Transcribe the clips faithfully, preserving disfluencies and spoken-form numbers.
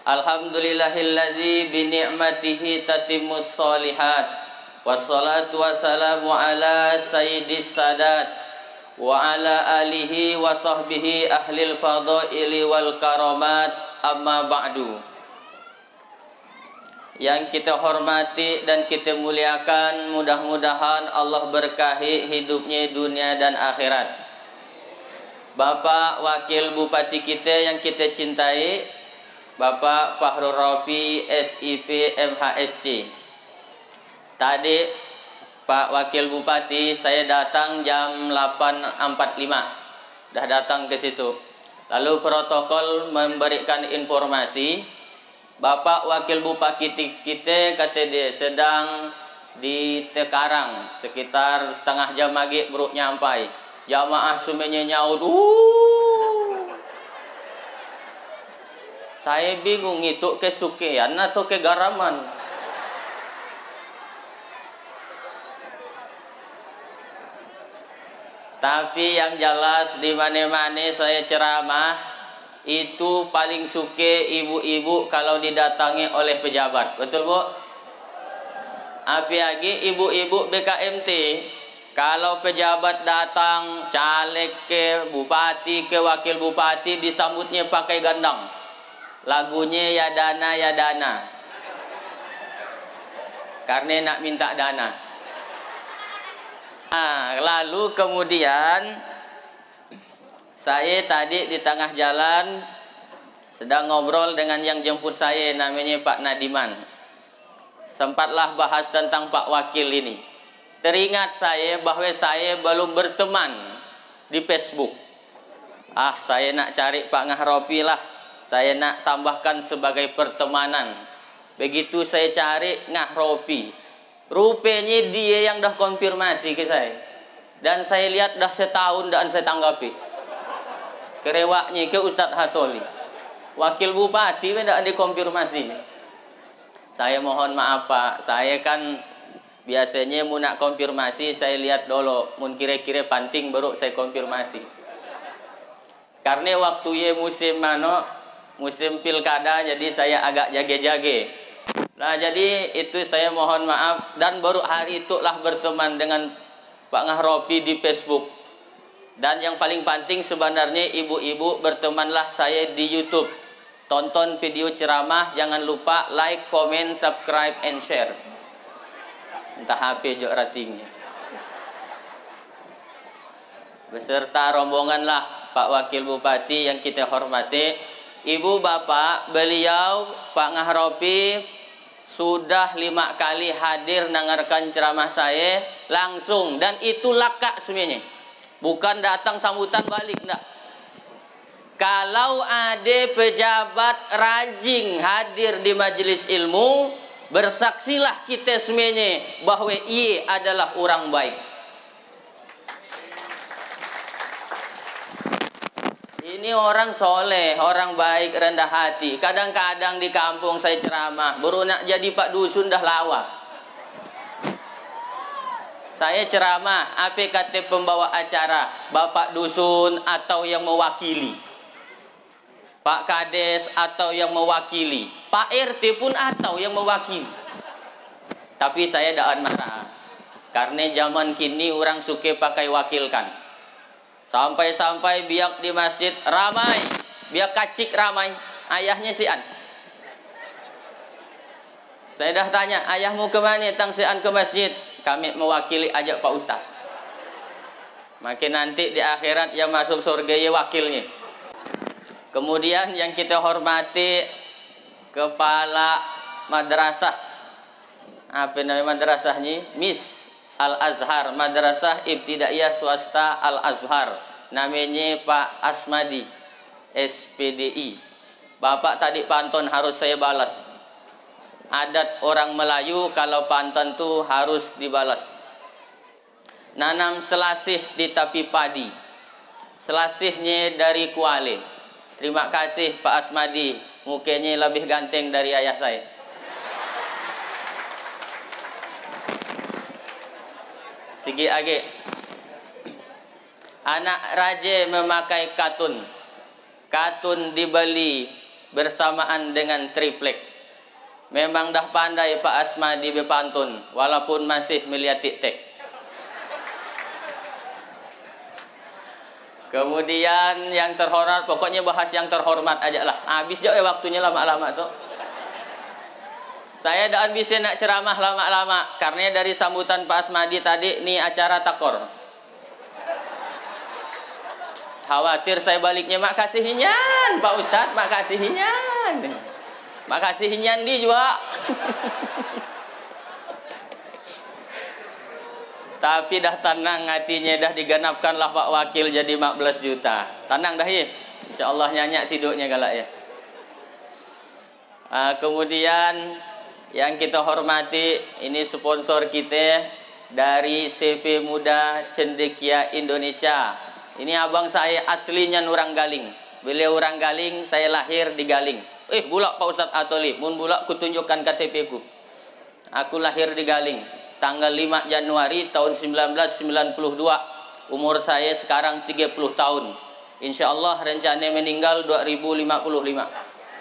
Alhamdulillahilladzi bi ni'matihi tatimmus shalihat. Wassalatu wassalamu ala sayyidis sadat wa ala alihi wa sahbihi ahlil fadaili wal karamat, amma ba'du. Yang kita hormati dan kita muliakan, mudah-mudahan Allah berkahi hidupnya dunia dan akhirat. Bapak Wakil Bupati kita yang kita cintai, Bapak Fahrul Rafi S I P M H S C. Tadi Pak Wakil Bupati saya datang jam delapan empat puluh lima. Dah datang ke situ. Lalu protokol memberikan informasi Bapak Wakil Bupati kita kata dia sedang di Tekarang sekitar setengah jam lagi baru nyampai. Jamaah semuanya nyaut. Uh. Saya bingung itu kesukian atau kegaraman. Tapi yang jelas di mana-mana saya ceramah itu paling suka ibu-ibu kalau didatangi oleh pejabat. Betul Bu? Apalagi ibu-ibu B K M T. Kalau pejabat datang, caleg ke, bupati ke, wakil bupati disambutnya pakai gandang. Lagunya ya dana ya dana. Karena nak minta dana. Nah, lalu kemudian saya tadi di tengah jalan sedang ngobrol dengan yang jemput saya, namanya Pak Nadiman. Sempatlah bahas tentang Pak Wakil ini. Teringat saya bahwa saya belum berteman di Facebook. Ah, saya nak cari Pak Ngahropi lah. Saya nak tambahkan sebagai pertemanan. Begitu saya cari Ngahropi, rupanya dia yang dah konfirmasi ke saya. Dan saya lihat dah setahun dan saya tanggapi. Kerewaknya ke Ustadz Hatoli. Wakil Bupati tidak dikonfirmasi. Saya mohon maaf Pak, saya kan biasanya mau nak konfirmasi saya lihat dulu, mun kira-kira penting baru saya konfirmasi. Karena waktu ya musim mano, musim pilkada, jadi saya agak jage-jage. Nah jadi itu saya mohon maaf, dan baru hari itulah berteman dengan Pak Ngahropi di Facebook. Dan yang paling penting sebenarnya ibu-ibu bertemanlah saya di YouTube. Tonton video ceramah, jangan lupa like, comment, subscribe, and share. Entah H P jok ratingnya. Beserta rombongan lah Pak Wakil Bupati yang kita hormati. Ibu bapak, beliau Pak Ngahropi sudah lima kali hadir dengarkan ceramah saya langsung, dan itu lakak semuanya. Bukan datang sambutan balik, enggak. Kalau ada pejabat rajin hadir di majelis ilmu, bersaksilah kita semuanya bahwa ia adalah orang baik. Ini orang soleh, orang baik, rendah hati. Kadang-kadang di kampung saya ceramah, baru nak jadi Pak Dusun dah lawa. Saya ceramah, apa kata pembawa acara? Bapak Dusun atau yang mewakili? Pak Kades atau yang mewakili? Pak R T pun atau yang mewakili? Tapi saya daan marah. Karena zaman kini orang suka pakai wakilkan. Sampai-sampai biak di masjid ramai, biak kacik ramai, ayahnya si An. Saya dah tanya, ayahmu kemana? Tang si An ke masjid. Kami mewakili ajak Pak Ustaz. Makin nanti di akhirat yang masuk surga ya wakilnya. Kemudian yang kita hormati kepala madrasah. Apa nama madrasahnya? Miss Al-Azhar, Madrasah Ibtidaiyah Swasta Al-Azhar. Namanya Pak Asmadi, S P D I. Bapak tadi pantun harus saya balas. Adat orang Melayu kalau pantun tuh harus dibalas. Nanam selasih di tapi padi. Selasihnya dari kuali. Terima kasih Pak Asmadi. Mukanya lebih ganteng dari ayah saya. Sigi age. Anak raja memakai katun. Katun dibeli bersamaan dengan triplek. Memang dah pandai Pak Asmadi berpantun, walaupun masih melihat teks. Kemudian yang terhormat, pokoknya bahas yang terhormat aja lah. Habis jauh ya waktunya lama-lama tuh. Saya dah bisa nak ceramah lama-lama, karena dari sambutan Pak Asmadi tadi, ini acara takor. Khawatir saya baliknya, makasih hinyan Pak Ustadz, makasih hinyan. Makasih hinyan di juga. Tapi dah tenang hatinya, dah diganapkanlah Pak Wakil jadi empat belas juta. Tenang dah ya. Insyaallah nyanyak tidurnya galak ya. Uh, kemudian yang kita hormati, ini sponsor kita dari C P Muda Cendekia Indonesia. Ini abang saya aslinya orang Galing. Beliau orang Galing, saya lahir di Galing. Eh, bulak Pak Ustadz Atoli, mun bulak kutunjukkan K T P ku. Aku lahir di Galing, tanggal lima Januari tahun seribu sembilan ratus sembilan puluh dua. Umur saya sekarang tiga puluh tahun. Insya Allah rencana meninggal dua ribu lima puluh lima.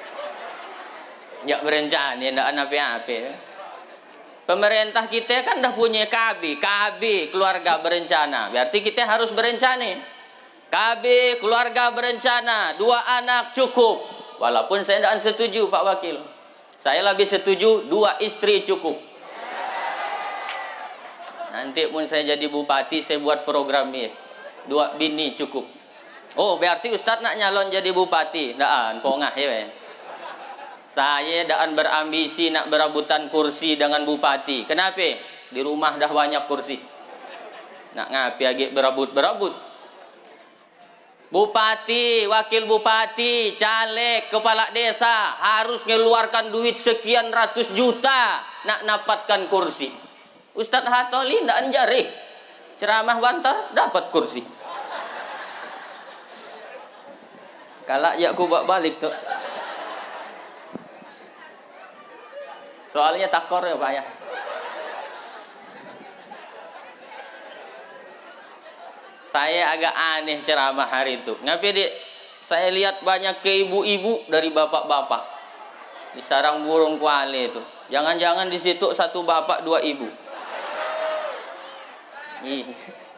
Ya berencana, tidak apa-apa. Pemerintah kita kan dah punya K B, K B keluarga berencana. Berarti kita harus berencana. K B keluarga berencana, dua anak cukup. Walaupun saya tidak setuju Pak Wakil. Saya lebih setuju dua istri cukup. Nanti pun saya jadi bupati, saya buat program ini. Dua bini cukup. Oh, berarti Ustadz nak nyalon jadi bupati. Daan, pongah ya. Saya daan berambisi nak berebutan kursi dengan bupati. Kenapa? Di rumah dah banyak kursi. Nak ngapi lagi berebut-berebut. Bupati, wakil bupati, caleg, kepala desa harus mengeluarkan duit sekian ratus juta nak dapatkan kursi. Ustadz Hatoli ndak anjari. Ceramah bantar dapat kursi. Kalak ya aku balik tuh. Soalnya takor ya Pak ya. Saya agak aneh ceramah hari itu. Ngapain di saya lihat banyak ke ibu-ibu dari bapak-bapak di sarang burung kuali itu. Jangan-jangan di situ satu bapak dua ibu. Ih.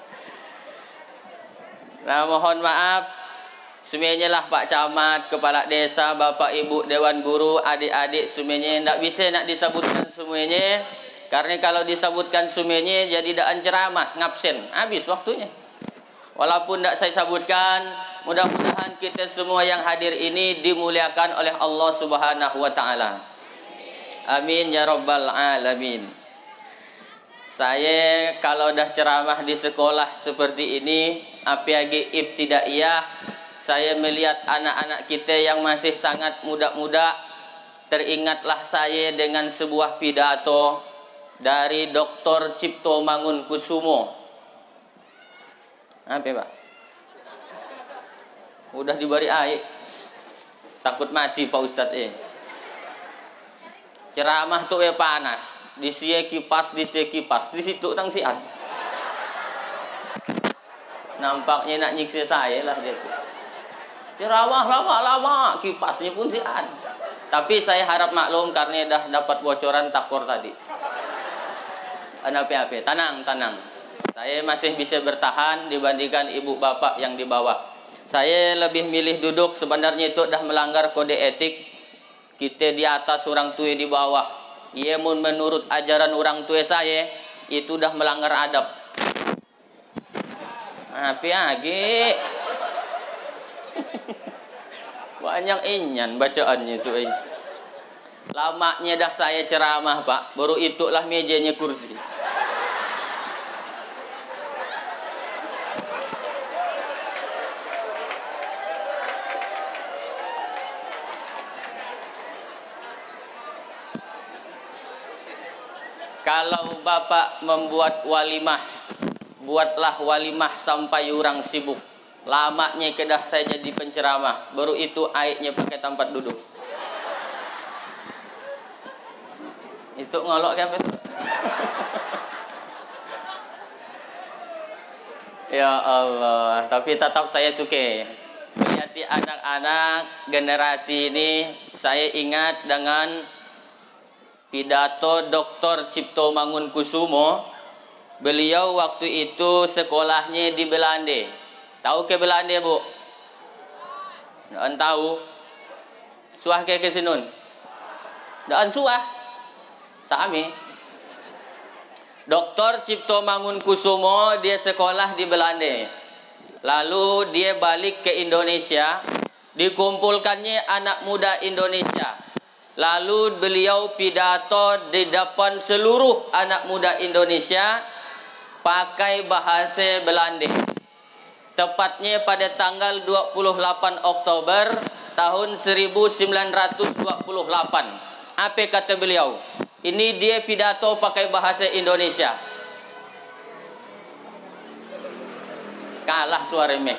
Nah mohon maaf. Semuanya lah Pak Camat, Kepala Desa, Bapak Ibu Dewan Guru, adik-adik semuanya tidak bisa nak disebutkan semuanya. Karena kalau disebutkan semuanya jadi daan ceramah, ngabsen, habis waktunya. Walaupun tidak saya sebutkan, mudah-mudahan kita semua yang hadir ini dimuliakan oleh Allah Subhanahu wa taala. Amin ya rabbal alamin. Saya kalau dah ceramah di sekolah seperti ini, apalagi ibtidaiyah, saya melihat anak-anak kita yang masih sangat muda-muda. Teringatlah saya dengan sebuah pidato dari Doktor Cipto Mangunkusumo. Apa Pak? Udah diberi air. Takut mati Pak Ustadz eh. Ceramah tuh ya panas. Di sini kipas, di sini kipas, di situ tang sian. Nampaknya nak nyiksa saya lah dia tuh. Ceramah lama-lama, kipasnya pun sian. Tapi saya harap maklum karena dah dapat bocoran takor tadi. Apa-apa, tenang, tenang. Saya masih bisa bertahan dibandingkan ibu bapak yang di bawah. Saya lebih milih duduk, sebenarnya itu dah melanggar kode etik. Kita di atas, orang tua di bawah. Ia mun menurut ajaran orang tua saya, itu dah melanggar adab. Apa lagi? Banyak inyan bacaannya itu. Lamanya dah saya ceramah Pak, baru itulah mejanya kursi. Kalau Bapak membuat walimah, buatlah walimah sampai orang sibuk. Lamanya kedah saya jadi penceramah, baru itu airnya pakai tempat duduk. Itu ngolok kan? Ya Allah, tapi tetap saya suka. Melihat anak-anak generasi ini, saya ingat dengan pidato Doktor Cipto Mangunkusumo. Beliau waktu itu sekolahnya di Belanda. Tahu ke Belanda, Bu? Nggak tahu. Suah ke ke sinun? Nggak suah. Sami. Doktor Cipto Mangunkusumo dia sekolah di Belanda. Lalu dia balik ke Indonesia, dikumpulkannya anak muda Indonesia. Lalu beliau pidato di depan seluruh anak muda Indonesia pakai bahasa Belanda. Tepatnya pada tanggal dua puluh delapan Oktober tahun seribu sembilan ratus dua puluh delapan. Apa kata beliau? Ini dia pidato pakai bahasa Indonesia. Kalah suara mic.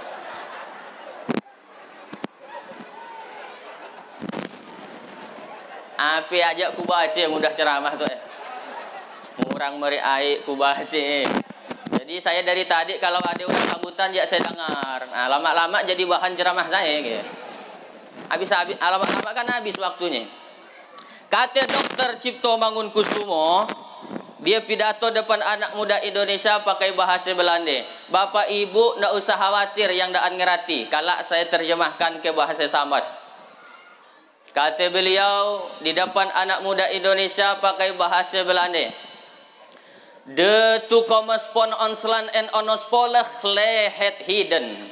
Apa aja ku baca mudah ceramah tuh eh. Murang meri aik ku baca. Jadi saya dari tadi kalau ada orang sambutan ya saya dengar. Nah, lama-lama jadi bahan ceramah saya gitu. Habis-habis lama-lama kan habis waktunya. Kata Doktor Cipto Mangunkusumo, dia pidato depan anak muda Indonesia pakai bahasa Belanda. Bapak Ibu ndak usah khawatir yang daan ngerti kalau saya terjemahkan ke bahasa Sambas. Kata beliau di depan anak muda Indonesia pakai bahasa Belanda. De toekomst van ons land en ons volk lehet hidden.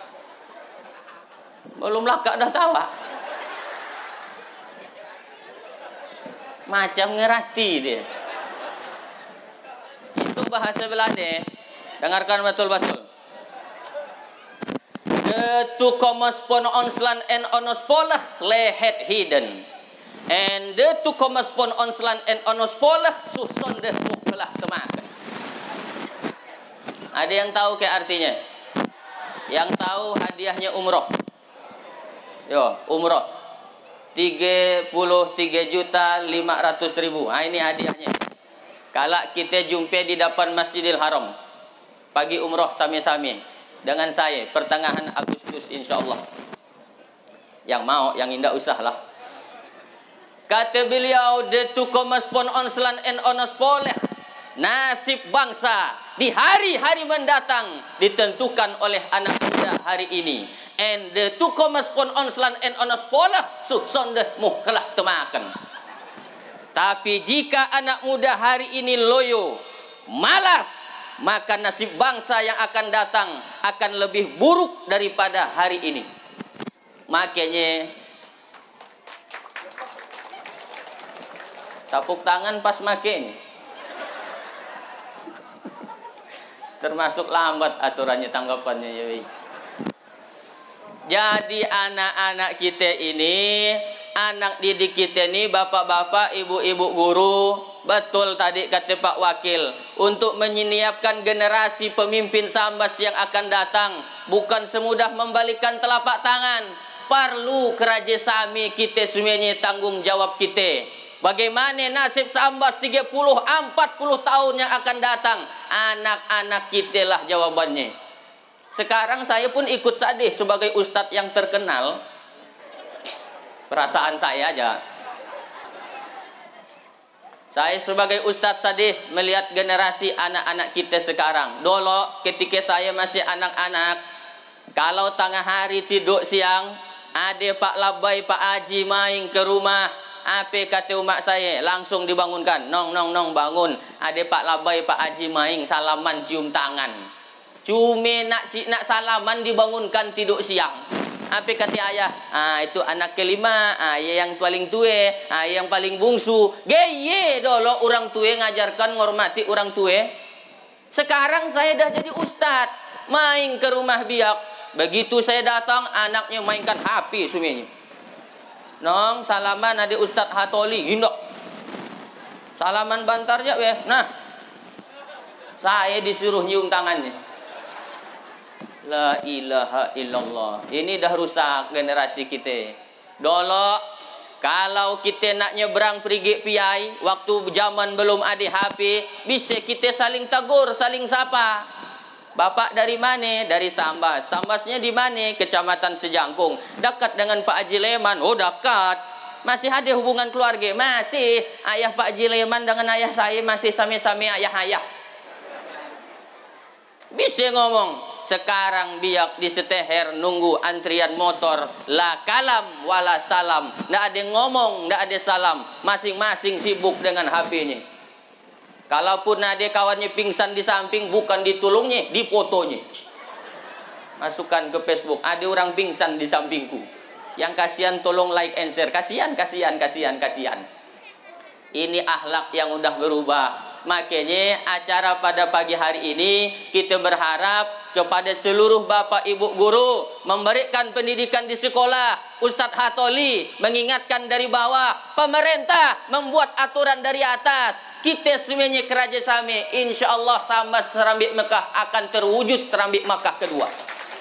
Belum lakak dah tawa. Macam ngerti dia. Itu bahasa Belanda. Dengarkan betul-betul. De toekomst van ons land en ons volk lehet hidden. En de toekomst van ons land en ons volk zonder muklah temaken. Ada yang tahu ke artinya? Yang tahu hadiahnya umroh. Yo, umroh. tiga puluh tiga juta lima ratus ribu. Nah, ini hadiahnya. Kalau kita jumpa di depan Masjidil Haram. Pagi umroh sami-sami. Dengan saya. Pertengahan Agustus insyaAllah. Yang mau, yang indah usah lah. Kata beliau, de toekomst van ons land en ons volk. Nasib bangsa di hari-hari mendatang ditentukan oleh anak muda hari ini. En de toekomst van ons land en ons volk zonder muklah temaken. Tapi jika anak muda hari ini loyo, malas, maka nasib bangsa yang akan datang akan lebih buruk daripada hari ini. Makanya tepuk tangan pas makin. Termasuk lambat aturannya tanggapannya ya. Jadi anak-anak kita ini, anak didik kita ini, bapak-bapak, ibu-ibu guru, betul tadi kata Pak Wakil, untuk menyiapkan generasi pemimpin Sambas yang akan datang, bukan semudah membalikan telapak tangan. Perlu kerjasama kita semuanya, tanggung jawab kita. Bagaimana nasib Sambas tiga puluh empat puluh tahun yang akan datang? Anak-anak kita lah jawabannya. Sekarang saya pun ikut sedih sebagai ustadz yang terkenal. Perasaan saya aja. Saya sebagai ustadz sedih melihat generasi anak-anak kita sekarang. Dulu ketika saya masih anak-anak, kalau tengah hari tidur siang, ada Pak Labai, Pak Haji main ke rumah. Apa kata umat saya? Langsung dibangunkan. Nong, nong, nong, bangun. Ada Pak Labai, Pak Haji main, salaman, cium tangan. Cuma nak nak salaman dibangunkan tidur siang. Apa kata ayah? Ah, itu anak kelima, ah, yang paling tua, ah, yang paling bungsu. Geye dulu orang tua ngajarkan ngormati orang tua. Sekarang saya dah jadi ustad, main ke rumah biak. Begitu saya datang, anaknya mainkan H P semuanya. Nong, salaman ada Ustadz Hatoli, indok. Salaman bantar aja weh. Nah, saya disuruh nyium tangannya. La ilaha illallah. Ini dah rusak generasi kita. Dulu kalau kita nak nyebrang pergi piai, waktu zaman belum ada H P, bisa kita saling tegur, saling sapa. Bapak dari mana? Dari Sambas. Sambasnya di mana? Kecamatan Sejangkung. Dekat dengan Pak Haji Leman. Oh, dekat. Masih ada hubungan keluarga? Masih. Ayah Pak Haji Leman dengan ayah saya masih sami-sami ayah-ayah. Bisa ngomong. Sekarang biak di seteher nunggu antrian motor. La kalam wala salam. Nggak ada ngomong, nggak ada salam. Masing-masing sibuk dengan H P-nya. Kalaupun ada kawannya pingsan di samping, bukan ditolongnya, difotonya. Masukkan ke Facebook. Ada orang pingsan di sampingku. Yang kasihan tolong like and share. Kasihan, kasihan, kasihan, kasihan. Ini akhlak yang udah berubah. Makanya acara pada pagi hari ini kita berharap kepada seluruh bapak ibu guru memberikan pendidikan di sekolah. Ustadz Hatoli mengingatkan dari bawah, pemerintah membuat aturan dari atas. Kita semuanya kerjasama, insya Allah sama Serambi Mekah akan terwujud Serambi Mekah kedua.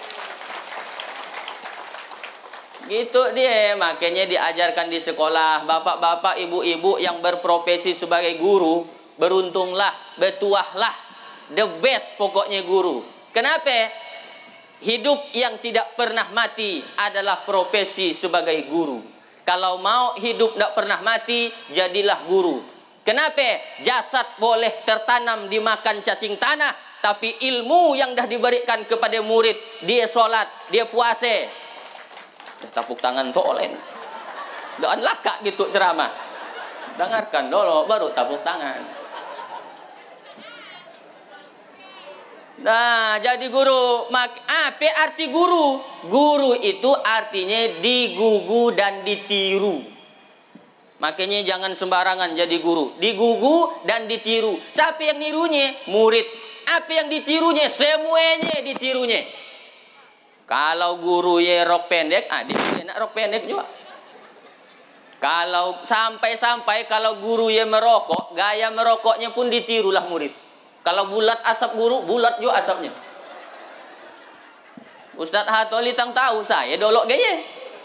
Gitu dia, makanya diajarkan di sekolah. Bapak-bapak, ibu-ibu yang berprofesi sebagai guru, beruntunglah, bertuahlah, the best pokoknya guru. Kenapa? Hidup yang tidak pernah mati adalah profesi sebagai guru. Kalau mau hidup tidak pernah mati, jadilah guru. Kenapa? Jasad boleh tertanam dimakan cacing tanah, tapi ilmu yang dah diberikan kepada murid, dia sholat, dia puasa. Tepuk tangan tolen. Jangan lakak gitu ceramah. Dengarkan dulu baru tepuk tangan. Nah, jadi guru. Apa arti guru? Guru itu artinya digugu dan ditiru. Makanya jangan sembarangan jadi guru. Digugu dan ditiru. Siapa yang nirunya? Murid. Apa yang ditirunya? Semuanya ditirunya. Kalau guru ya rok pendek, ah dia nak rok pendek juga. Kalau sampai-sampai kalau guru ya merokok, gaya merokoknya pun ditirulah murid. Kalau bulat asap guru, bulat juga asapnya. Ustadz Hatoli tang tahu saya dolok gaya.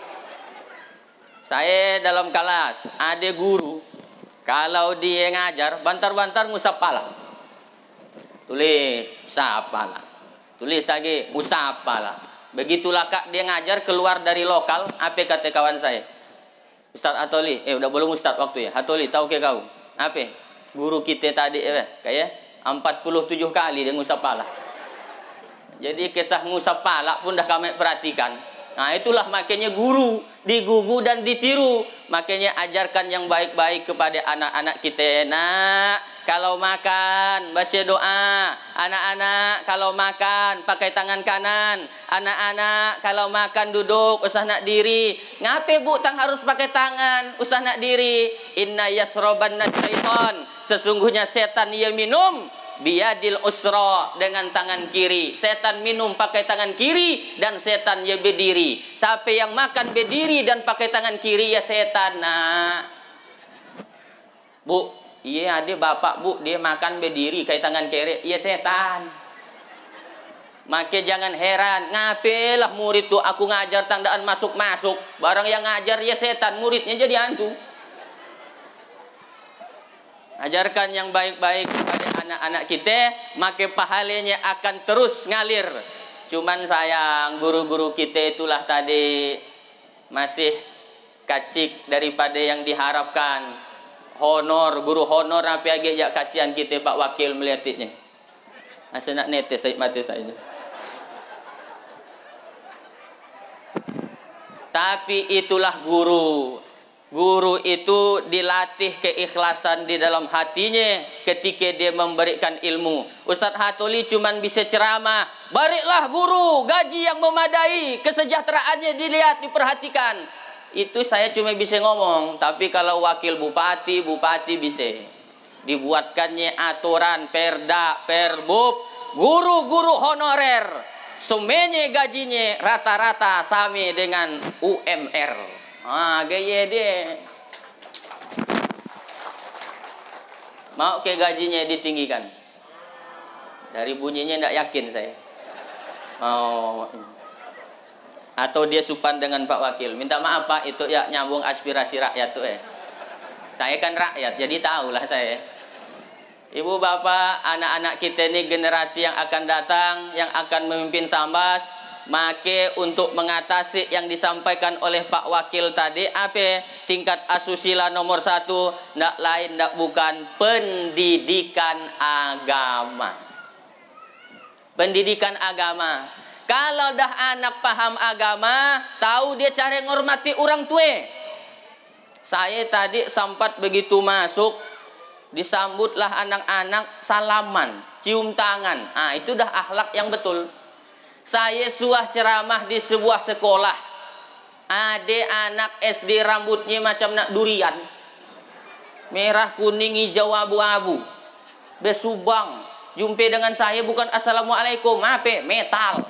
Saya dalam kelas ada guru, kalau dia ngajar, bantar-bantar ngusap pala. Tulis, usap pala. Tulis lagi, usap pala. Begitulah kak dia ngajar keluar dari lokal. Apa kata kawan saya? Ustadz Hatoli, eh udah belum Ustadz waktu ya. Hatoli tahu ke kau? Apa? Guru kita tadi eh, kayak empat puluh tujuh kali dia ngusap pala. Jadi kisah ngusap pala pun dah kami perhatikan. Nah itulah makanya guru digugu dan ditiru. Makanya ajarkan yang baik-baik kepada anak-anak kita. Nak, kalau makan baca doa. Anak-anak kalau makan pakai tangan kanan. Anak-anak kalau makan duduk usah nak diri. Ngapain bu tang harus pakai tangan usah nak diri? Inna yasroban syaitan. Sesungguhnya setan ia minum biadil usra dengan tangan kiri. Setan minum pakai tangan kiri dan setan ya berdiri. Siapa yang makan berdiri dan pakai tangan kiri ya setan. Nah, bu, iya ada bapak bu dia makan berdiri kayak tangan kiri, iya setan. Maka jangan heran, ngapelah murid tuh aku ngajar tandaan masuk-masuk. Barang yang ngajar ya setan, muridnya jadi hantu. Ajarkan yang baik-baik kepada anak-anak kita, maka pahalanya akan terus ngalir. Cuman sayang, guru-guru kita itulah tadi masih kacik daripada yang diharapkan. Honor, guru honor apa lagi ya kasihan kita Pak Wakil melihatnya. Asal nak netes saya mati saya. Tapi itulah guru. Guru itu dilatih keikhlasan di dalam hatinya ketika dia memberikan ilmu. Ustadz Hatoli cuma bisa ceramah. Berilah guru gaji yang memadai, kesejahteraannya dilihat, diperhatikan. Itu saya cuma bisa ngomong. Tapi kalau wakil bupati, bupati bisa. Dibuatkannya aturan perda, perbub, guru-guru honorer. Semuanya gajinya rata-rata sama dengan U M R. Ah, gaya dia. Mau ke gajinya ditinggikan? Dari bunyinya tidak yakin saya. Mau. Atau dia supan dengan Pak Wakil. Minta maaf Pak, itu ya nyambung aspirasi rakyat tuh eh. Saya kan rakyat, jadi tahulah saya. Ibu bapak, anak-anak kita ini generasi yang akan datang, yang akan memimpin Sambas. Maka untuk mengatasi yang disampaikan oleh Pak Wakil tadi, apa tingkat asusila nomor satu, ndak lain ndak bukan pendidikan agama. Pendidikan agama. Kalau dah anak paham agama, tahu dia cara menghormati orang tua. Saya tadi sempat begitu masuk, disambutlah anak-anak salaman, cium tangan. Ah, itu dah akhlak yang betul. Saya suah ceramah di sebuah sekolah. Ada anak S D rambutnya macam nak durian. Merah, kuning, hijau, abu-abu. Besubang. Jumpa dengan saya bukan assalamualaikum. Apa? Metal.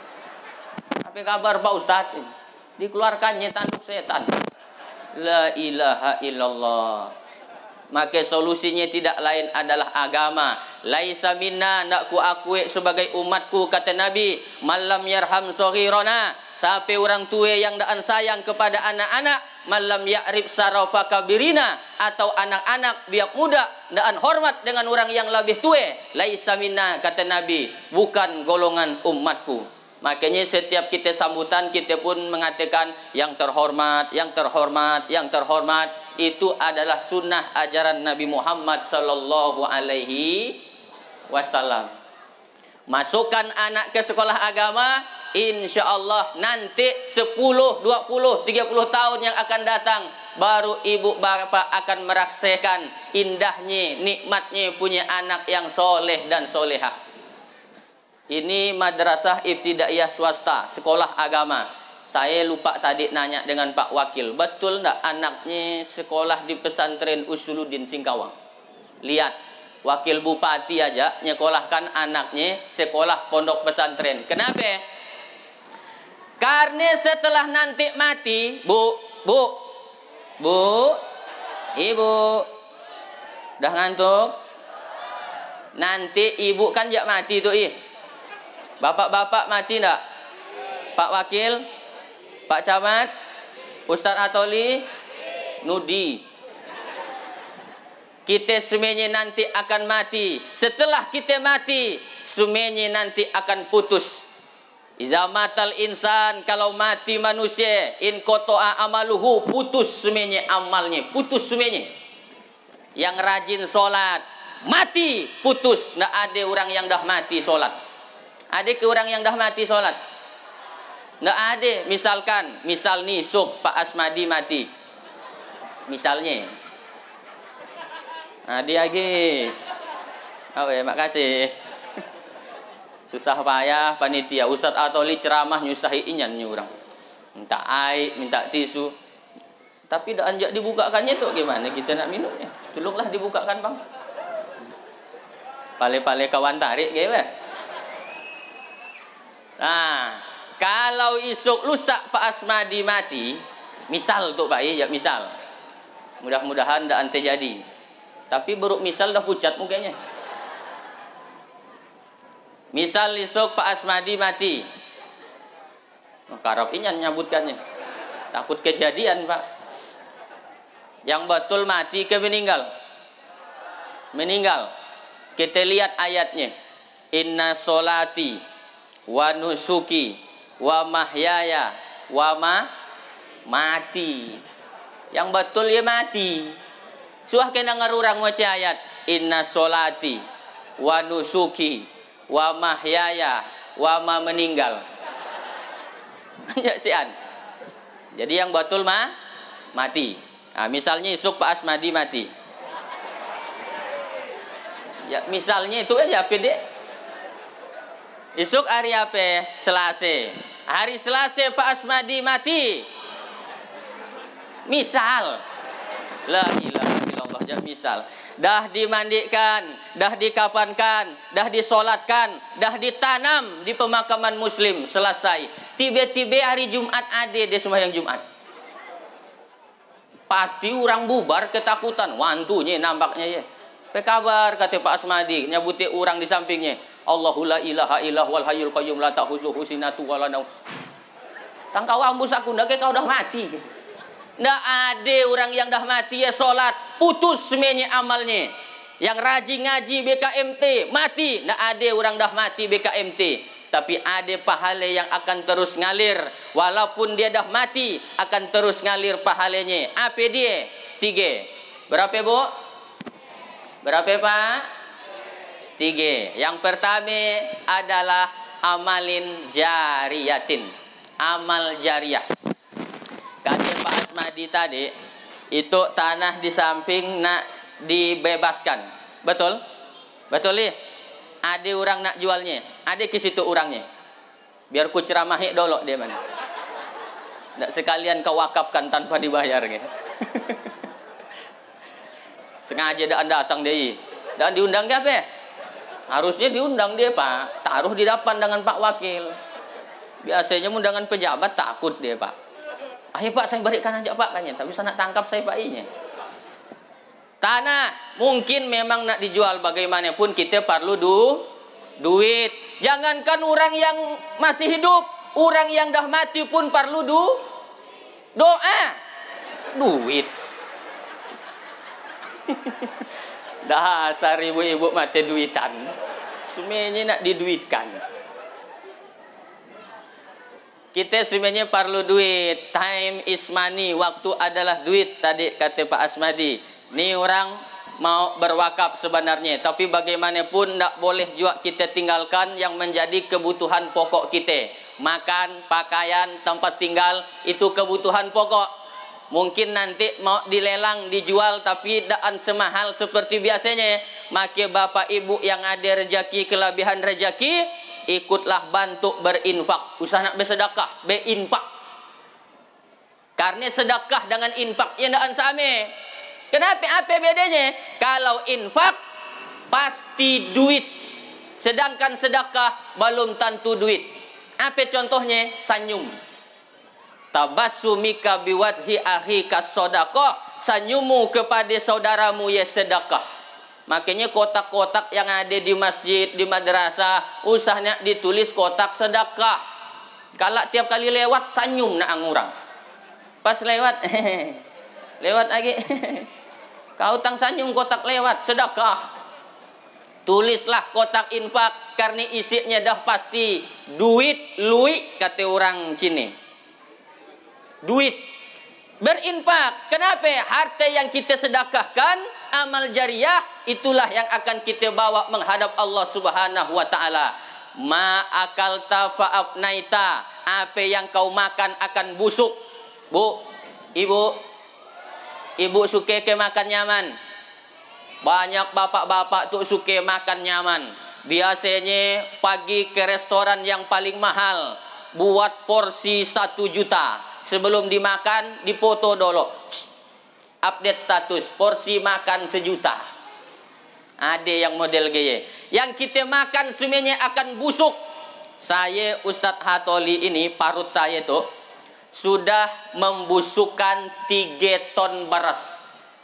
Apa kabar Pak Ustadz? Dikeluarkannya tanduk setan. La ilaha illallah. Maka solusinya tidak lain adalah agama. Laisa minna, nak ku akui sebagai umatku, kata Nabi, malam yarham saghirana, sampai orang tua yang daan sayang kepada anak-anak, malam ya'rif sarafa kabirina, atau anak-anak biak muda daan hormat dengan orang yang lebih tua. Laisa minna, kata Nabi, bukan golongan umatku. Makanya setiap kita sambutan, kita pun mengatakan yang terhormat, yang terhormat, yang terhormat. Itu adalah sunnah ajaran Nabi Muhammad sallallahu alaihi wasallam. Masukkan anak ke sekolah agama, insya Allah nanti sepuluh, dua puluh, tiga puluh tahun yang akan datang, baru ibu bapak akan merasakan indahnya, nikmatnya punya anak yang soleh dan solehah. Ini madrasah ibtidaiyah swasta, sekolah agama. Saya lupa tadi nanya dengan Pak Wakil, betul enggak anaknya sekolah di pesantren Usuluddin Singkawang? Lihat, wakil bupati aja nyekolahkan anaknya sekolah pondok pesantren. Kenapa? Karena setelah nanti mati, bu, bu, bu, ibu, udah ngantuk? Nanti ibu kan jak mati tuh ih. Bapak-bapak mati enggak? Pak Wakil, Pak Camat, Ustadz Atoli, Nudi. Kita semuanya nanti akan mati. Setelah kita mati, semuanya nanti akan putus. Iza matal insan, kalau mati manusia, in koto'a amaluhu, putus semuanya amalnya, putus semuanya. Yang rajin sholat, mati, putus. Nggak ada orang yang dah mati sholat. Ada ke orang yang dah mati sholat? Nggak ada. Misalkan, misal nih Suk Pak Asmadi mati, misalnya. Nah, dia lagi. Oh ya, makasih. Susah payah panitia. Ustadz Atoli ceramah nyusahi inyan orang. Minta air, minta tisu. Tapi dah anjak dibukakannya tuh gimana kita nak minumnya? Tolonglah dibukakan bang. Pale-pale kawan tarik gimana? Nah, kalau isuk lusa Pak Asmadi mati, misal tuh Pak ya, misal. Mudah-mudahan tidak ante jadi. Tapi buruk misal dah pucat mukanya. Misal isuk Pak Asmadi mati. Karap inyan nyabutkannya. Takut kejadian, Pak. Yang betul mati ke meninggal? Meninggal. Kita lihat ayatnya. Inna solati wa nusuki wa mahyaya wa ma mati. Yang betul ya mati. Suah kena ngarurang waca ayat inna solati wa nusuki wa mahyaya wa ma meninggal. Ya sian. Jadi yang betul mah mati. Nah, misalnya isuk Pak Asmadi mati. Ya misalnya itu aja pede. Isuk hari apa? Selasa. Hari Selasa Pak Asmadi mati. Misal. La ilaha illallah, jak misal. Dah dimandikan, dah dikapankan, dah disolatkan, dah ditanam di pemakaman muslim, selesai. Tiba-tiba hari Jumat ada dia sembahyang Jumat. Pasti orang bubar ketakutan. Wantunya nampaknya ya. Apa kabar kata Pak Asmadi, nyabuti orang di sampingnya. Allahu la ilaha illallah wal hayyul qayyum la ta'khuzuhu sinatun wa la naum. Tangkau ambus aku ndak kau dah mati. Ndak ada orang yang dah mati ya salat, putus semuanya amalnya. Yang rajin ngaji B K M T, mati. Nggak ada orang dah mati B K M T. Tapi ada pahala yang akan terus ngalir. Walaupun dia dah mati, akan terus ngalir pahalanya. Apa dia? Tiga. Berapa, Bu? Berapa, Pak? Tiga. Yang pertama adalah amalin jariyatin. Amal jariah. Kata Pak Asmadi tadi, itu tanah di samping nak dibebaskan. Betul? Betul ya? Ada orang nak jualnya, ada ke situ orangnya. Biar ku ceramahi dulu dia mana. Ndak sekalian kau wakafkan tanpa dibayar gitu. Sengaja dak datang dia. Dan diundang ke apa? Harusnya diundang dia, Pak. Taruh di depan dengan Pak Wakil. Biasanya undangan pejabat takut dia, Pak. Ayo Pak, saya berikan aja Pak kayaknya, tak bisa nak tangkap saya Pak inya. Tanah mungkin memang nak dijual, bagaimanapun kita perlu du, duit. Jangankan orang yang masih hidup, orang yang dah mati pun perlu du, doa, duit. Dasar ibu-ibu mati duitan, semuanya nak diduitkan. Kita sebenarnya perlu duit. Time is money. Waktu adalah duit. Tadi kata Pak Asmadi. Ni orang mau berwakaf sebenarnya. Tapi bagaimanapun tak boleh juga kita tinggalkan yang menjadi kebutuhan pokok kita. Makan, pakaian, tempat tinggal. Itu kebutuhan pokok. Mungkin nanti mau dilelang, dijual. Tapi tak semahal seperti biasanya. Maka bapak ibu yang ada rezeki, kelebihan rezeki, ikutlah bantu berinfak. Usah nak bersedekah, berinfak. Karena sedekah dengan infak yang tak sama. Kenapa? Apa bedanya? Kalau infak pasti duit, sedangkan sedekah belum tentu duit. Apa contohnya? Senyum. Tabassumika biwajhi akhika sedekah. Senyummu kepada saudaramu ya sedekah. Makanya kotak-kotak yang ada di masjid, di madrasah, usahnya ditulis kotak sedekah. Kalau tiap kali lewat senyum nak orang. Pas lewat, lewat lagi. Kau tang senyum kotak lewat sedekah. Tulislah kotak infak karena isinya dah pasti duit luik kata orang Cina. Duit berinfak. Kenapa? Harta yang kita sedekahkan, amal jariah, itulah yang akan kita bawa menghadap Allah Subhanahu wa taala. Ma akalta fa'afnaita. Apa yang kau makan akan busuk. Bu, ibu, ibu suka ke makan nyaman. Banyak bapak-bapak tuh suka makan nyaman. Biasanya pagi ke restoran yang paling mahal, buat porsi satu juta. Sebelum dimakan, dipoto dulu. Update status, porsi makan sejuta. Ada yang model gaya. Yang kita makan semuanya akan busuk. Saya Ustadz Hatoli ini, parut saya tuh sudah membusukkan tiga ton beras.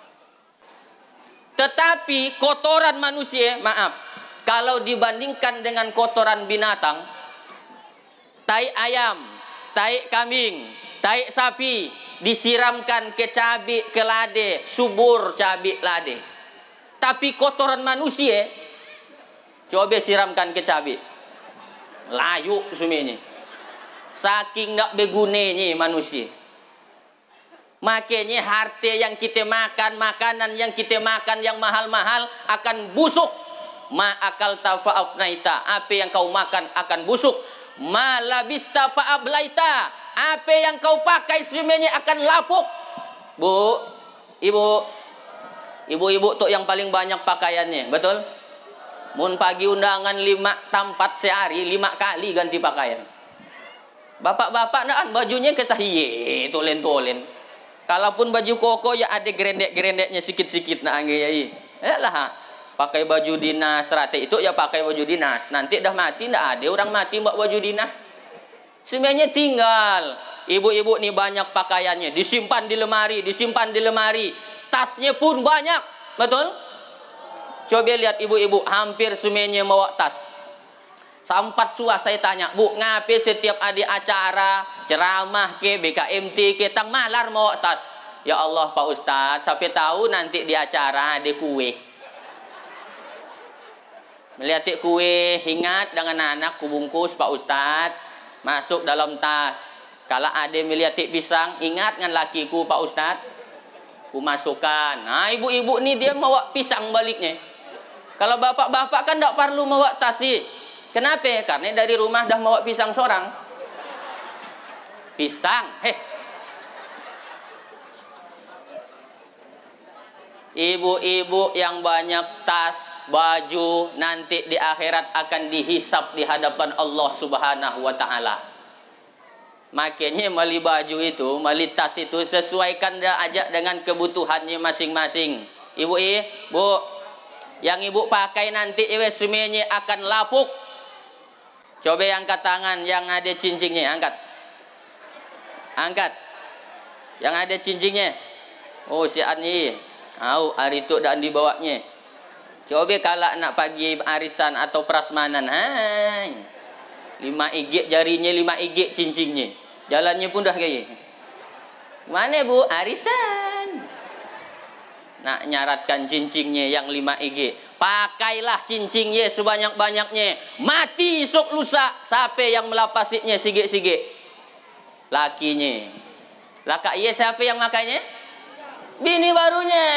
Tetapi kotoran manusia, maaf, kalau dibandingkan dengan kotoran binatang, tai ayam, tai kambing, tai sapi, disiramkan ke cabai, ke lade, subur cabai lade. Tapi kotoran manusia, coba siramkan ke cabai, layu semuanya. Saking nak bergunanya manusia. Makanya harta yang kita makan, makanan yang kita makan yang mahal-mahal akan busuk. Ma akal tafa'afnaita. Apa yang kau makan akan busuk. Ma labista fa'ablaita. Apa yang kau pakai semuanya akan lapuk. Bu, ibu, ibu-ibu tuh yang paling banyak pakaiannya, betul? Mun pagi undangan lima tempat sehari, lima kali ganti pakaian. Bapak-bapak nak bajunya kesahiye, tolen-tolen. Kalaupun baju koko ya ada gerendek-gerendeknya sikit-sikit nak angge yai. Ya lah, pakai baju dinas rate itu ya pakai baju dinas. Nanti dah mati ndak ada orang mati mbak baju dinas. Semuanya tinggal. Ibu-ibu nih banyak pakaiannya, disimpan di lemari, disimpan di lemari. Tasnya pun banyak, betul? Coba lihat ibu-ibu, hampir semuanya bawa tas. Sampat suah saya tanya, Bu, ngapain setiap ada acara, ceramah ke, B K M T ke, tang malar mau tas. Ya Allah Pak Ustadz, sampai tahu nanti di acara ada kue. Melihat kue, ingat dengan anak ku bungkus Pak Ustadz, masuk dalam tas. Kalau ada melihat pisang, ingat dengan lakiku Pak Ustadz, ku masukkan. Nah ibu-ibu nih dia bawa pisang baliknya. Kalau bapak-bapak kan tidak perlu bawa tas sih. Kenapa? Karena dari rumah dah bawa pisang seorang. Pisang, heh. Ibu-ibu yang banyak tas, baju, nanti di akhirat akan dihisap di hadapan Allah Subhanahu wa Ta'ala. Makanya mali baju itu, mali tas itu sesuaikan dia aja dengan kebutuhannya masing-masing. Ibu, ibu, yang ibu pakai nanti semuanya akan lapuk. Coba angkat tangan yang ada cincinnya, angkat. Angkat. Yang ada cincinnya. Oh, si Ani. Tahu hari itu dan dibawanya. Coba kalau nak pagi arisan atau prasmanan, hai. lima igik jarinya, lima igik cincingnya. Jalannya pun dah gaya. Mana bu? Arisan. Nak nyaratkan cincingnya yang lima igik. Pakailah cincingnya sebanyak-banyaknya. Mati sok lusa. Siapa yang melapasinya sigik-sigik? Lakinya. Laka iya siapa yang makanya? Bini barunya.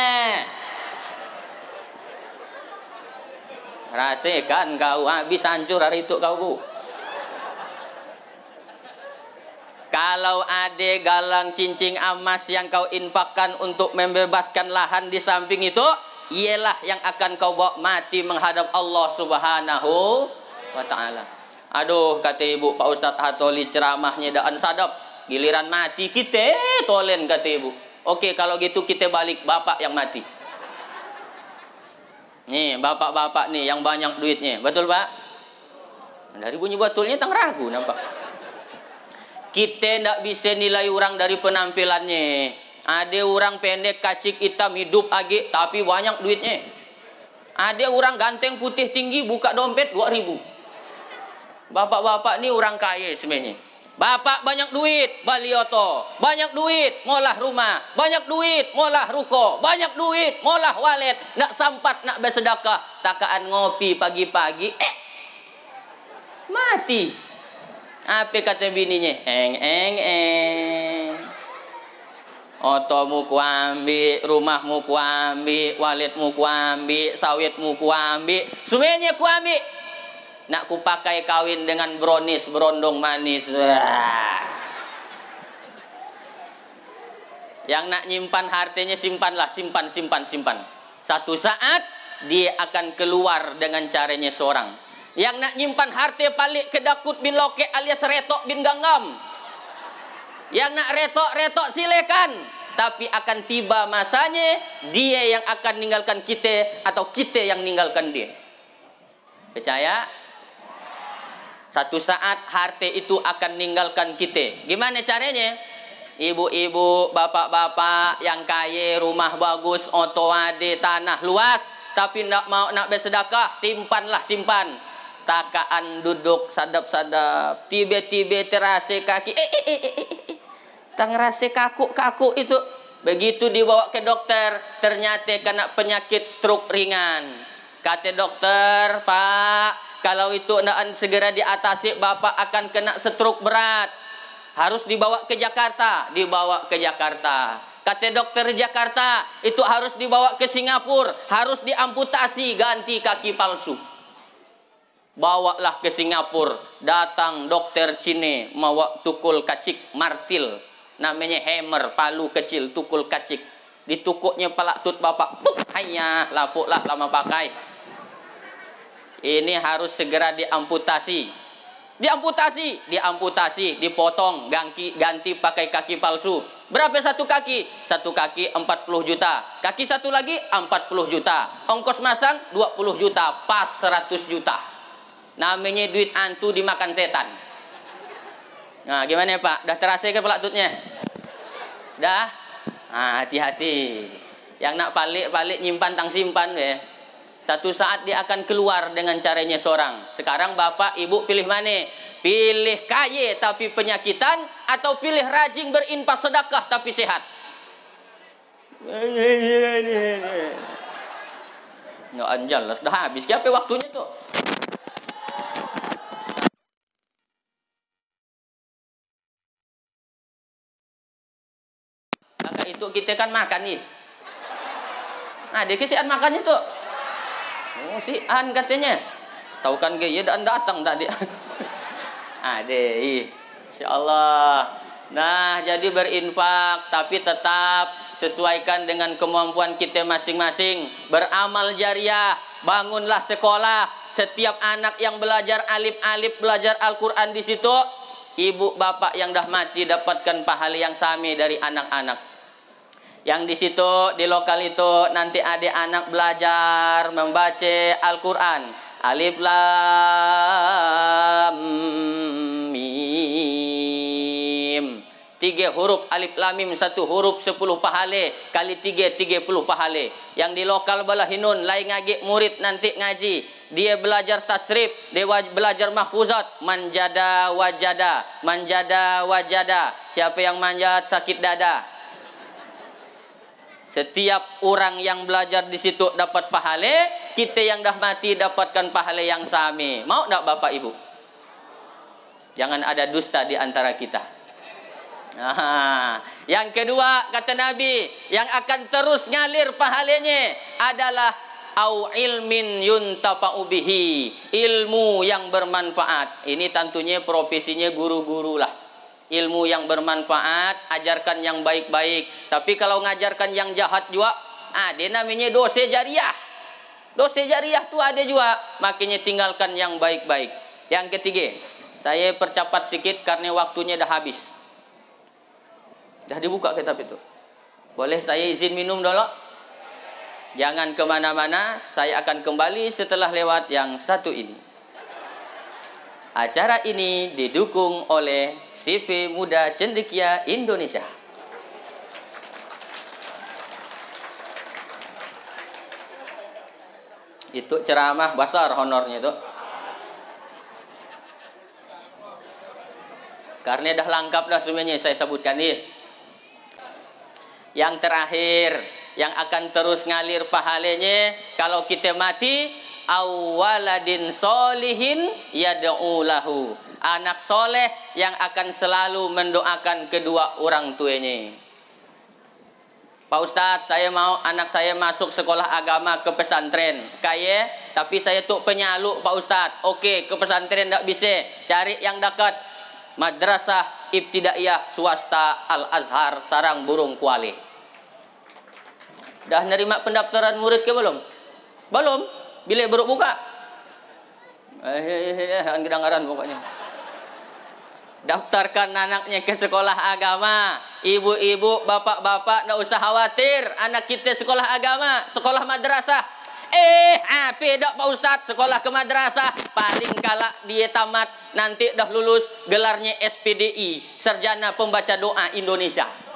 Rasakan kau habis hancur hari itu kau bu. Kalau ada galang cincin emas yang kau infakkan untuk membebaskan lahan di samping itu, ialah yang akan kau bawa mati menghadap Allah Subhanahu wa Ta'ala. Aduh, kata ibu Pak Ustadz Hatoli ceramahnya daan sadap. Giliran mati kita tolen, kata ibu. Oke, kalau gitu kita balik bapak yang mati. Nih, bapak-bapak nih yang banyak duitnya. Betul, Pak? Dari bunyi betulnya tang ragu nampak. Kita ndak bisa nilai orang dari penampilannya. Ada orang pendek, kacik, hitam, hidup agi, tapi banyak duitnya. Ada orang ganteng, putih, tinggi, buka dompet dua ribu. Bapak-bapak nih orang kaya sebenarnya. Bapak banyak duit, bali oto. Banyak duit, ngolah rumah. Banyak duit, ngolah ruko. Banyak duit, ngolah walet. Nak sampat, nak bersedekah. Takaan ngopi pagi-pagi, eh, mati. Apa kata bininya? Eng, eng, eng. Otomu ku ambil, rumahmu ku ambil, waletmu ku ambil, sawitmu ku ambil. Semuanya ku ambil. Nak ku pakai kawin dengan brownies, berondong manis. Wah. Yang nak nyimpan hartanya simpanlah, simpan, simpan, simpan. Satu saat dia akan keluar dengan caranya seorang. Yang nak nyimpan harta palik kedakut bin loke alias retok bin ganggam. Yang nak retok-retok silakan. Tapi akan tiba masanya dia yang akan ninggalkan kita atau kita yang ninggalkan dia. Percaya? Satu saat harta itu akan ninggalkan kita. Gimana caranya? Ibu-ibu, bapak-bapak yang kaya, rumah bagus, oto ade, tanah luas, tapi nak mau nak bersedekah, simpanlah, simpan. Takaan duduk sadap-sadap, tiba-tiba terasa kaki, eh, eh, eh, eh, eh. Tang rasa kaku-kaku itu. Begitu dibawa ke dokter, ternyata kena penyakit stroke ringan. Kata dokter, Pak, kalau itu nak segera diatasi, Bapak akan kena stroke berat. Harus dibawa ke Jakarta. Dibawa ke Jakarta. Kata dokter Jakarta, itu harus dibawa ke Singapura. Harus diamputasi, ganti kaki palsu. Bawalah ke Singapura. Datang dokter Cina, bawa tukul kacik martil. Namanya hammer, palu kecil, tukul kacik. Ditukuknya palak tut Bapak. Tuk, hayah, lapuklah lama pakai. Ini harus segera diamputasi. Diamputasi, diamputasi, dipotong, ganti, ganti pakai kaki palsu. Berapa satu kaki? Satu kaki empat puluh juta. Kaki satu lagi empat puluh juta. Ongkos masang dua puluh juta, pas seratus juta. Namanya duit antu dimakan setan. Nah, gimana ya, Pak? Dah terasa ke pelak-tutnya? Dah? Nah, hati-hati. Yang nak palik-palik nyimpan tang simpan deh. Satu saat dia akan keluar dengan caranya seorang. Sekarang bapak, ibu pilih mana? Pilih kaya tapi penyakitan, atau pilih rajin berinfak sedekah tapi sehat? Ya anjal, sudah habis. Siapa waktunya tuh? Kakak itu kita kan makan nih. Nah, dia kesian makannya tuh. Oh, si An katanya. Tahu kan gaya dan datang tadi. Ade, insyaallah. Nah, jadi berinfak tapi tetap sesuaikan dengan kemampuan kita masing-masing. Beramal jariah, bangunlah sekolah. Setiap anak yang belajar alif-alif, belajar Al-Qur'an di situ, ibu bapak yang dah mati dapatkan pahala yang sama dari anak-anak. Yang di situ di lokal itu nanti ada anak belajar membaca Al-Qur'an. Alif lam mim. Tiga huruf alif lam mim, satu huruf sepuluh pahala, kali tiga tiga puluh pahala. Yang di lokal balahinun lain ngaji murid nanti ngaji, dia belajar tasrif, dia belajar mahfuzat, manjada wajada, manjada wajada. Siapa yang manjat sakit dada. Setiap orang yang belajar di situ dapat pahala, kita yang dah mati dapatkan pahala yang sama. Mau tak Bapak Ibu? Jangan ada dusta di antara kita. Nah, yang kedua kata Nabi, yang akan terus ngalir pahalanya adalah au ilmin yuntafa'u bihi, ilmu yang bermanfaat. Ini tentunya profesinya guru-guru lah. Ilmu yang bermanfaat, ajarkan yang baik-baik. Tapi kalau ngajarkan yang jahat juga, ah, dia namanya dosa jariah. Dosa jariah tu ada juga, makanya tinggalkan yang baik-baik. Yang ketiga, saya percepat sedikit karena waktunya dah habis. Dah dibuka kitab itu. Boleh saya izin minum dulu? Jangan kemana-mana, saya akan kembali setelah lewat yang satu ini. Acara ini didukung oleh C V Muda Cendekia Indonesia. Itu ceramah besar honornya itu. Karena dah lengkap dah semuanya saya sebutkan ini. Yang terakhir, yang akan terus ngalir pahalanya kalau kita mati, awaladin solihin yad'u lahu, anak soleh yang akan selalu mendoakan kedua orang tuanya. Pak Ustadz, saya mau anak saya masuk sekolah agama ke pesantren kaya, tapi saya tuh penyaluk Pak Ustadz. Oke, ke pesantren tak bisa, cari yang dekat, madrasah ibtidaiyah swasta Al-Azhar Sarang Burung Kuala. Dah nerima pendaftaran murid ke belum? Belum? Bila baru buka? Eh, anggaran pokoknya. Daftarkan anaknya ke sekolah agama. Ibu-ibu, bapak-bapak, tak usah khawatir. Anak kita sekolah agama, sekolah madrasah. Eh, apa dak Pak Ustadz? Sekolah ke madrasah. Paling kalak dia tamat, nanti dah lulus gelarnya S P D I, Sarjana Pembaca Doa Indonesia.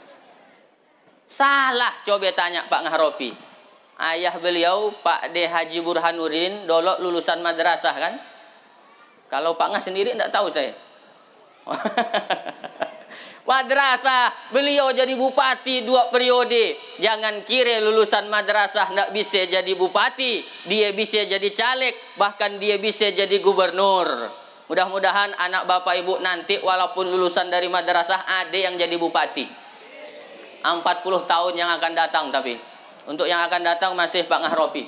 Salah, coba tanya Pak Ngahropi. Ayah beliau Pak D Haji Burhanuddin dulu lulusan madrasah kan? Kalau Pak Ngah sendiri tidak tahu saya. Madrasah, beliau jadi bupati dua periode. Jangan kira lulusan madrasah tidak bisa jadi bupati. Dia bisa jadi caleg, bahkan dia bisa jadi gubernur. Mudah-mudahan anak bapak ibu nanti walaupun lulusan dari madrasah ada yang jadi bupati. empat puluh tahun yang akan datang tapi. Untuk yang akan datang masih Pak Ngahropi.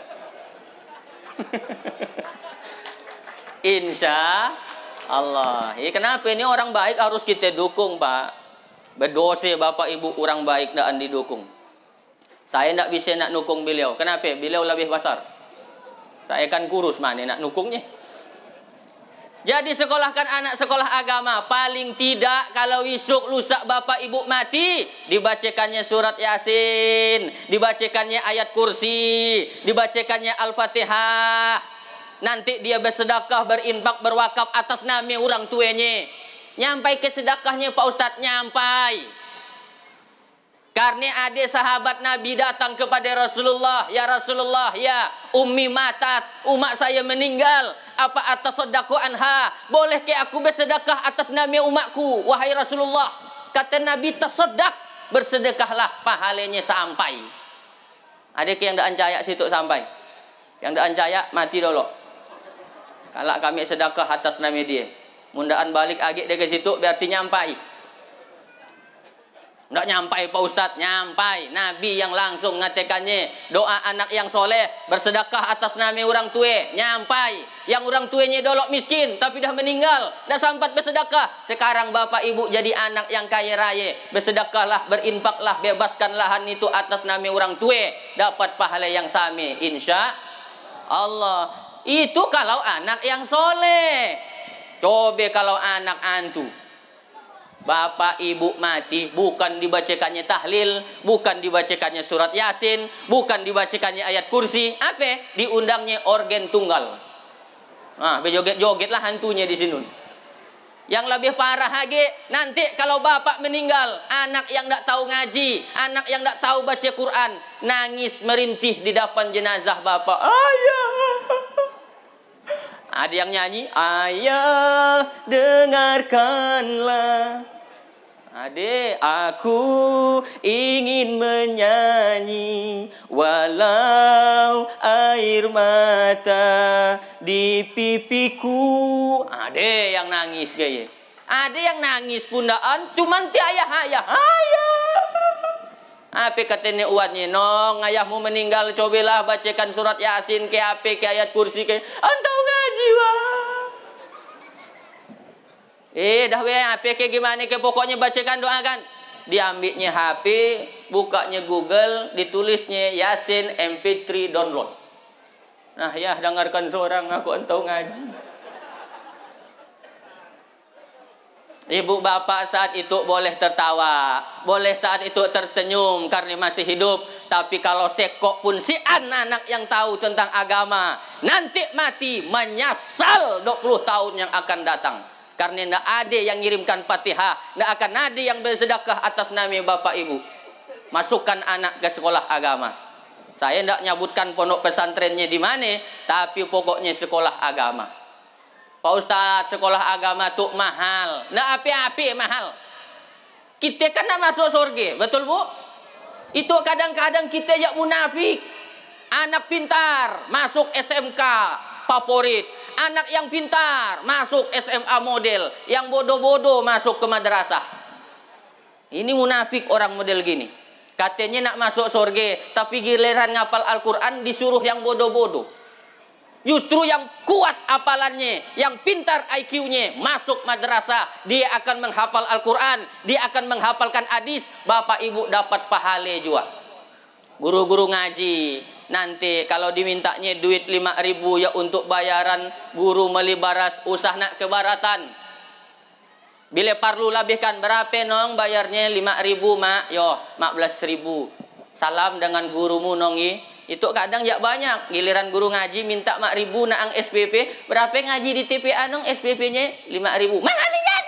Insya Allah. Ya, kenapa ini orang baik harus kita dukung Pak. Berdosa bapak ibu orang baik dan didukung. Saya tidak bisa nak dukung beliau. Kenapa? Beliau lebih besar. Saya kan kurus mana nak dukungnya. Jadi sekolahkan anak sekolah agama. Paling tidak kalau isuk lusa bapak ibu mati, dibacakannya surat Yasin, dibacakannya ayat kursi, dibacakannya Al-Fatihah. Nanti dia bersedekah, berinfak, berwakaf atas nama orang tuanya. Nyampai ke sedekahnya Pak Ustadz, nyampai. Karena ada sahabat Nabi datang kepada Rasulullah, ya Rasulullah, ya ummi matat, umat saya meninggal, apa atas sedekah anha, boleh ke aku bersedekah atas nama umatku, wahai Rasulullah. Kata Nabi, tasaddaq, bersedekahlah, pahalanya sampai. Ada yang dak ancaya situ sampai. Yang dak ancaya mati dulu. Kalau kami sedekah atas nama dia. Mundaan balik agak dia ke situ berarti nyampai. Nggak nyampai Pak Ustadz, nyampai. Nabi yang langsung ngatakannya, doa anak yang soleh bersedekah atas nama orang tua, nyampai. Yang orang tuanya dolok miskin tapi dah meninggal, dah sempat bersedekah. Sekarang bapak ibu jadi anak yang kaya raya, bersedekahlah, berinfaklah, bebaskan lahan itu atas nama orang tua, dapat pahala yang sama insya Allah. Itu kalau anak yang soleh. Coba kalau anak antu, bapak ibu mati, bukan dibacakannya tahlil, bukan dibacakannya surat yasin, bukan dibacakannya ayat kursi, apa? Diundangnya organ tunggal. Nah, bejoget-joget lah hantunya di sini. Yang lebih parah lagi, nanti kalau bapak meninggal, anak yang tak tahu ngaji, anak yang tak tahu baca Quran, nangis merintih di depan jenazah bapak. Ayah. Ada yang nyanyi, ayah dengarkanlah. Adik, aku ingin menyanyi walau air mata di pipiku. Ada yang nangis gaya. Ada yang nangis pundaan, cuman ti ayah-ayah. Ayah. Apa katanya uatnya? Nong, ayahmu meninggal, cobalah bacakan surat Yasin ke apa ke ayat kursi ke. Antau ngaji wah. Eh dah weh H P ke gimana ke pokoknya bacakan doakan. Diambilnya H P, bukanya Google, ditulisnya Yasin M P tiga download. Nah ya dengarkan seorang aku entau ngaji. Ibu bapak saat itu boleh tertawa, boleh saat itu tersenyum karena masih hidup. Tapi kalau sekok pun si anak-anak yang tahu tentang agama, nanti mati menyesal dua puluh tahun yang akan datang. Karena tidak ada yang ngirimkan Fatihah, tidak akan ada yang bersedekah atas nama bapak ibu. Masukkan anak ke sekolah agama. Saya tidak nyebutkan pondok pesantrennya di mana, tapi pokoknya sekolah agama. Pak Ustadz, sekolah agama tuh mahal. Tidak api-api mahal. Kita kan tidak masuk surga, betul bu? Itu kadang-kadang kita yang munafik. Anak pintar masuk S M K favorit, anak yang pintar masuk S M A model, yang bodoh-bodoh masuk ke madrasah. Ini munafik orang model gini. Katanya nak masuk surga, tapi giliran ngapal Al-Quran disuruh yang bodoh-bodoh. Justru yang kuat apalannya, yang pintar I Q-nya masuk madrasah, dia akan menghafal Al-Quran, dia akan menghafalkan hadis, bapak ibu dapat pahala juga. Guru-guru ngaji, nanti kalau dimintanya duit lima ribu ya untuk bayaran guru melibaras usah nak kebaratan. Bila perlu lebihkan berapa nong bayarnya lima ribu mak, yo lima belas ribu. Salam dengan gurumu nongi. Itu kadang ya banyak. Giliran guru ngaji minta mak ribu naang S P P. Berapa ngaji di T P A nong S P P-nya lima ribu. Mahalian.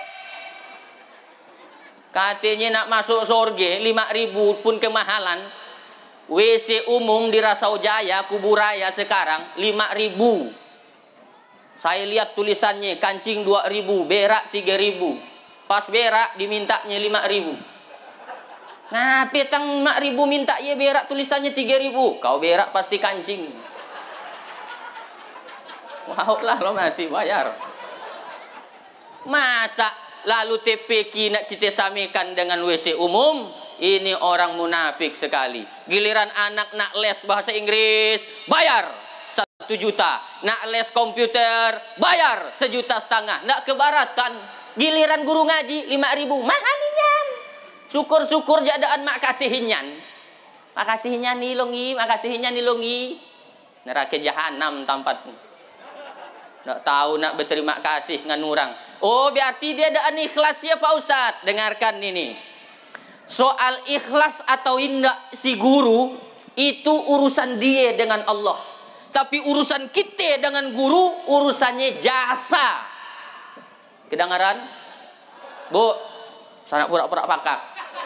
Katanya nak masuk surga lima ribu pun kemahalan. W C umum di Rasau Jaya, Kuburaya sekarang lima ribu. Saya lihat tulisannya kancing dua ribu, berak tiga ribu. Pas berak dimintanya lima ribu. Nah, petang lima ribu minta ya berak tulisannya tiga ribu. Kau berak pasti kancing. Wow lah lo mati bayar. Masa lalu T P Q nak kita samakan dengan W C umum? Ini orang munafik sekali. Giliran anak nak les bahasa Inggris, bayar satu juta. Nak les komputer, bayar sejuta setengah. Nak kebaratan. Giliran guru ngaji, lima ribu. Mahalian. Syukur-syukur jadaan mak kasihinyan. Mak kasihinyan nilongi, mak kasihinyan nilongi. Neraka jahanam tempat. Nak tahu nak berterima kasih dengan orang. Oh, berarti dia ada ikhlas ya Pak Ustadz. Dengarkan ini. Soal ikhlas atau tidak si guru, itu urusan dia dengan Allah. Tapi urusan kita dengan guru, urusannya jasa. Kedengaran? Bu, sana pura-pura pakak.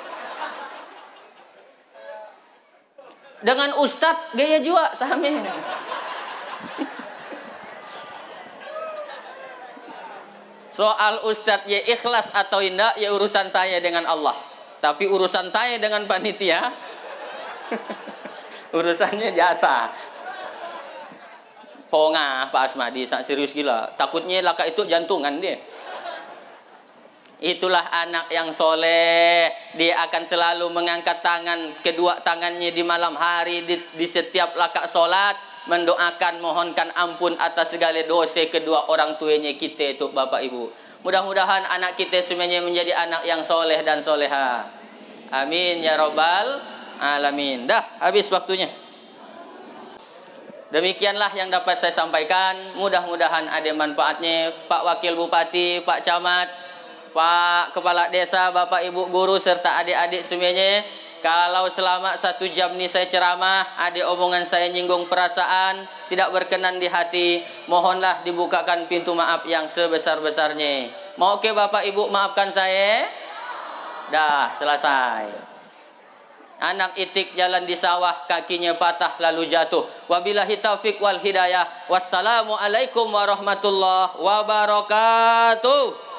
Dengan ustadz, gaya juga sama. Soal ustadz ya ikhlas atau tidak, ya urusan saya dengan Allah. Tapi urusan saya dengan panitia Urusannya jasa. Ponga Pak Asmadi, sak serius gila. Takutnya laka itu jantungan dia. Itulah anak yang soleh. Dia akan selalu mengangkat tangan, kedua tangannya di malam hari, di, di setiap laka solat, mendoakan, mohonkan ampun atas segala dosa kedua orang tuanya kita itu Bapak Ibu. Mudah-mudahan anak kita semuanya menjadi anak yang soleh dan soleha. Amin ya robbal alamin. Dah habis waktunya. Demikianlah yang dapat saya sampaikan. Mudah-mudahan ada manfaatnya. Pak Wakil Bupati, Pak Camat, Pak Kepala Desa, Bapak Ibu Guru serta adik-adik semuanya. Kalau selama satu jam ini saya ceramah, ada omongan saya nyinggung perasaan, tidak berkenan di hati, mohonlah dibukakan pintu maaf yang sebesar-besarnya. Mau ke Bapak Ibu maafkan saya? Dah selesai. Anak itik jalan di sawah, kakinya patah lalu jatuh. Wabillahi taufiq wal hidayah. Wassalamualaikum warahmatullahi wabarakatuh.